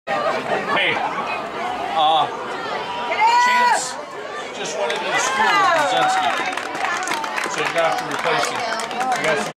Hey, Chance just went into the school with Brzezinski, so you're gonna have to replace him. You got